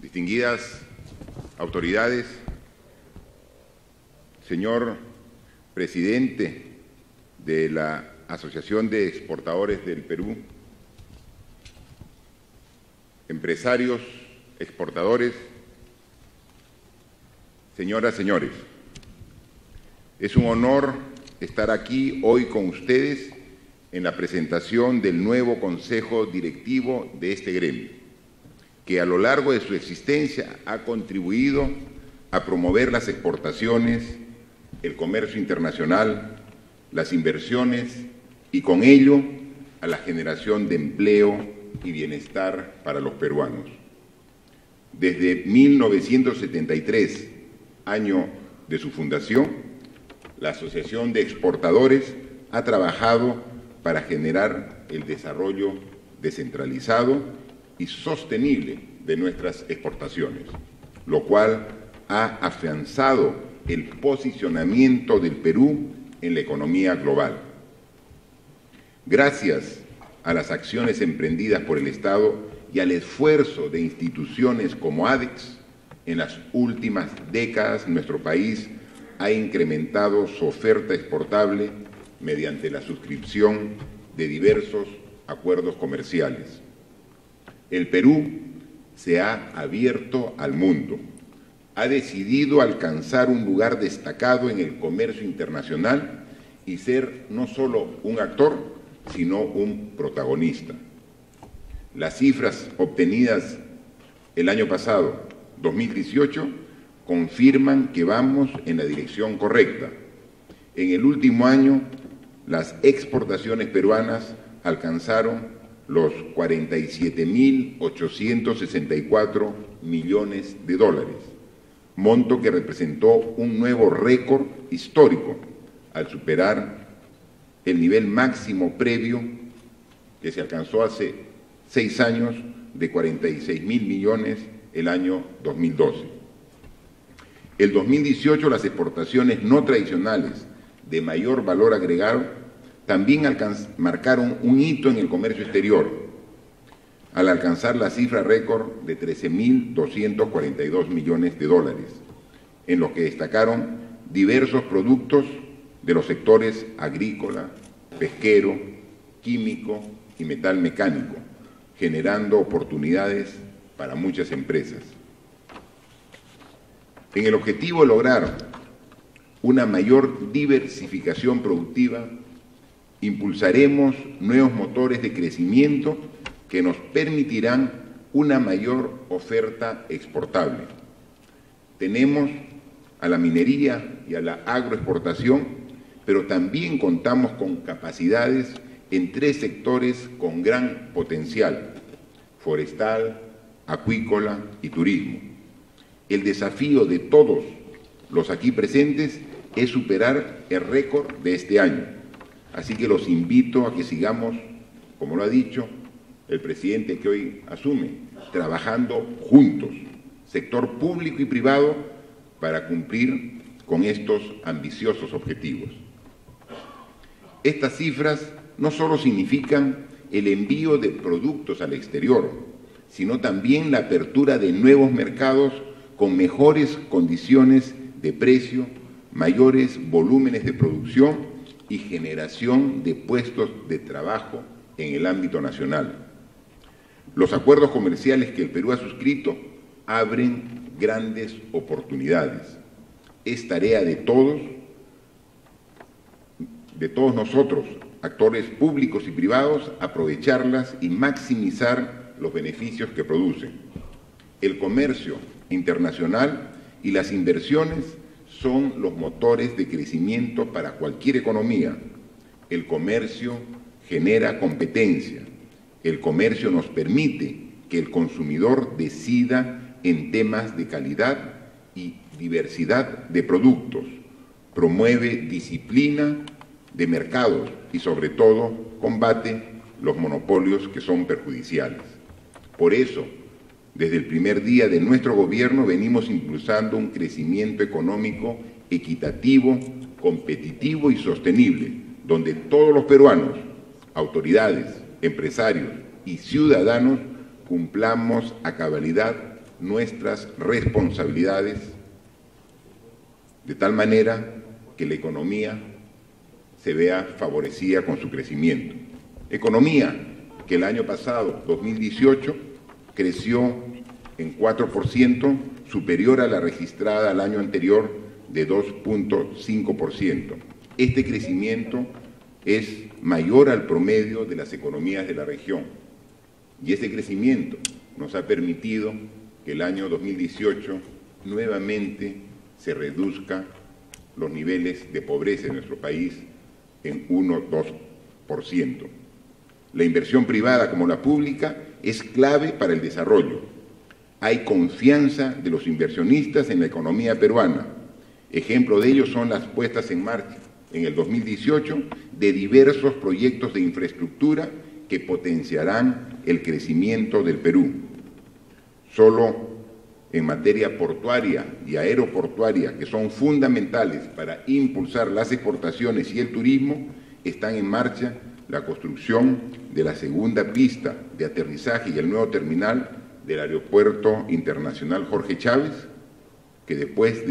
distinguidas autoridades, señor presidente de la Asociación de Exportadores del Perú, empresarios, exportadores, señoras, señores, es un honor estar aquí hoy con ustedes en la presentación del nuevo Consejo Directivo de este gremio, que a lo largo de su existencia ha contribuido a promover las exportaciones, el comercio internacional, las inversiones y con ello a la generación de empleo y bienestar para los peruanos. Desde 1973, año de su fundación, la Asociación de Exportadores ha trabajado para generar el desarrollo descentralizado y sostenible de nuestras exportaciones, lo cual ha afianzado el posicionamiento del Perú en la economía global. Gracias a las acciones emprendidas por el Estado y al esfuerzo de instituciones como ADEX, en las últimas décadas nuestro país ha incrementado su oferta exportable mediante la suscripción de diversos acuerdos comerciales. El Perú se ha abierto al mundo, ha decidido alcanzar un lugar destacado en el comercio internacional y ser no solo un actor, sino un protagonista. Las cifras obtenidas el año pasado, 2018, confirman que vamos en la dirección correcta. En el último año, las exportaciones peruanas alcanzaron los 47.864 millones de dólares, monto que representó un nuevo récord histórico al superar el nivel máximo previo que se alcanzó hace 6 años de 46.000 millones el año 2012. El 2018 las exportaciones no tradicionales de mayor valor agregado también marcaron un hito en el comercio exterior, al alcanzar la cifra récord de 13.242 millones de dólares, en los que destacaron diversos productos de los sectores agrícola, pesquero, químico y metal mecánico, generando oportunidades para muchas empresas. En el objetivo de lograr una mayor diversificación productiva, impulsaremos nuevos motores de crecimiento que nos permitirán una mayor oferta exportable. Tenemos a la minería y a la agroexportación, pero también contamos con capacidades en 3 sectores con gran potencial: forestal, acuícola y turismo. El desafío de todos los aquí presentes es superar el récord de este año. Así que los invito a que sigamos, como lo ha dicho el presidente que hoy asume, trabajando juntos, sector público y privado, para cumplir con estos ambiciosos objetivos. Estas cifras no solo significan el envío de productos al exterior, sino también la apertura de nuevos mercados con mejores condiciones de precio, mayores volúmenes de producción y generación de puestos de trabajo en el ámbito nacional. Los acuerdos comerciales que el Perú ha suscrito abren grandes oportunidades. Es tarea de todos nosotros, actores públicos y privados, aprovecharlas y maximizar los beneficios que producen. El comercio internacional y las inversiones son los motores de crecimiento para cualquier economía. El comercio genera competencia. El comercio nos permite que el consumidor decida en temas de calidad y diversidad de productos. Promueve disciplina de mercados y, sobre todo, combate los monopolios que son perjudiciales. Por eso, desde el primer día de nuestro gobierno venimos impulsando un crecimiento económico equitativo, competitivo y sostenible, donde todos los peruanos, autoridades, empresarios y ciudadanos cumplamos a cabalidad nuestras responsabilidades de tal manera que la economía se vea favorecida con su crecimiento. Economía que el año pasado, 2018, creció en 4%, superior a la registrada al año anterior de 2.5%. Este crecimiento es mayor al promedio de las economías de la región y ese crecimiento nos ha permitido que el año 2018 nuevamente se reduzca los niveles de pobreza en nuestro país en 1-2%. La inversión privada como la pública es clave para el desarrollo. Hay confianza de los inversionistas en la economía peruana. Ejemplo de ello son las puestas en marcha en el 2018 de diversos proyectos de infraestructura que potenciarán el crecimiento del Perú. Solo en materia portuaria y aeroportuaria, que son fundamentales para impulsar las exportaciones y el turismo, están en marcha la construcción de la segunda pista de aterrizaje y el nuevo terminal del Aeropuerto Internacional Jorge Chávez, que después de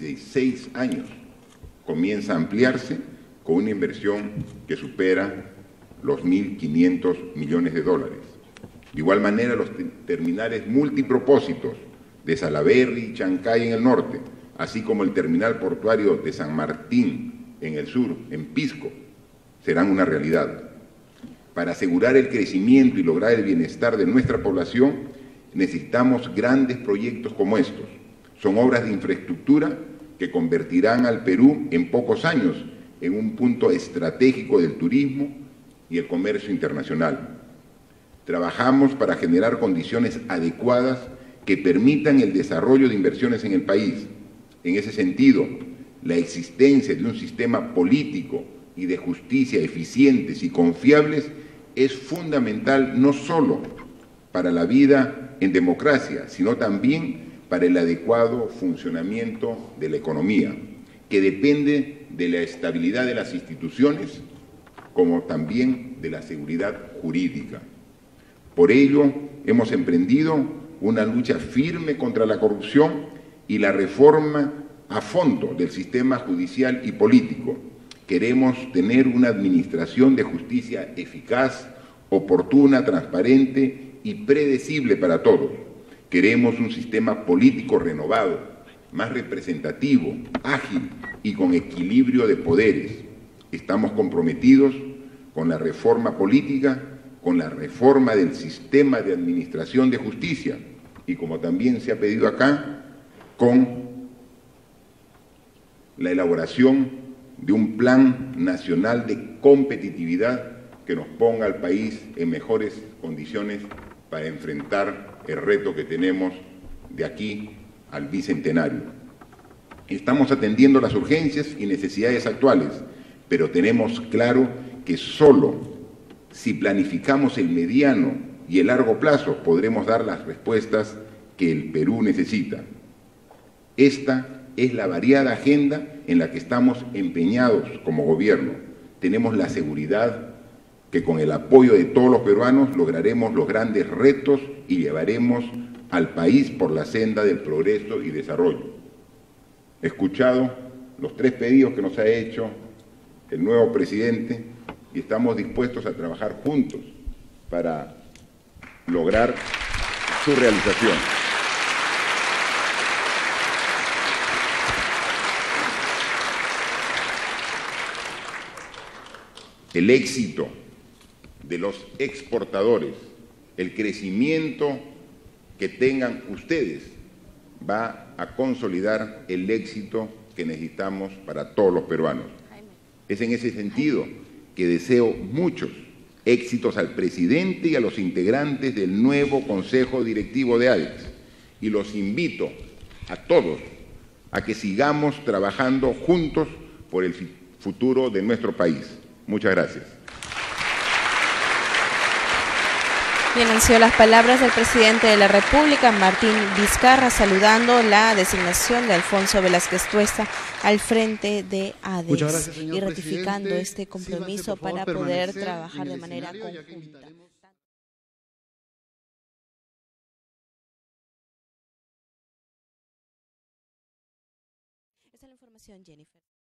16 años comienza a ampliarse con una inversión que supera los 1.500 millones de dólares. De igual manera, los terminales multipropósitos de Salaberry y Chancay en el norte, así como el terminal portuario de San Martín en el sur, en Pisco, serán una realidad. Para asegurar el crecimiento y lograr el bienestar de nuestra población, necesitamos grandes proyectos como estos. Son obras de infraestructura que convertirán al Perú en pocos años en un punto estratégico del turismo y el comercio internacional. Trabajamos para generar condiciones adecuadas que permitan el desarrollo de inversiones en el país. En ese sentido, la existencia de un sistema político y de justicia eficientes y confiables es fundamental no solo para la vida en democracia, sino también para el adecuado funcionamiento de la economía, que depende de la estabilidad de las instituciones, como también de la seguridad jurídica. Por ello, hemos emprendido una lucha firme contra la corrupción y la reforma a fondo del sistema judicial y político. Queremos tener una administración de justicia eficaz, oportuna, transparente y predecible para todos. Queremos un sistema político renovado, más representativo, ágil y con equilibrio de poderes. Estamos comprometidos con la reforma política, con la reforma del sistema de administración de justicia y, como también se ha pedido acá, con la elaboración de un plan nacional de competitividad que nos ponga al país en mejores condiciones para enfrentar el reto que tenemos de aquí al bicentenario. Estamos atendiendo las urgencias y necesidades actuales, pero tenemos claro que solo si planificamos el mediano y el largo plazo podremos dar las respuestas que el Perú necesita. Esta es la variada agenda en la que estamos empeñados como gobierno. Tenemos la seguridad que con el apoyo de todos los peruanos lograremos los grandes retos y llevaremos al país por la senda del progreso y desarrollo. He escuchado los 3 pedidos que nos ha hecho el nuevo presidente y estamos dispuestos a trabajar juntos para lograr su realización. El éxito de los exportadores, el crecimiento que tengan ustedes va a consolidar el éxito que necesitamos para todos los peruanos. Es en ese sentido que deseo muchos éxitos al presidente y a los integrantes del nuevo Consejo Directivo de ADEX y los invito a todos a que sigamos trabajando juntos por el futuro de nuestro país. Muchas gracias. Bien, han sido las palabras del presidente de la República, Martín Vizcarra, saludando la designación de Alfonso Velázquez Tuesta al frente de ADEX. Muchas gracias, señor y ratificando presidente. este compromiso Sírvase, por favor, para poder permanecer trabajar en de el manera escenario, ya que conjunta. invitaremos Regresa la información, Jennifer.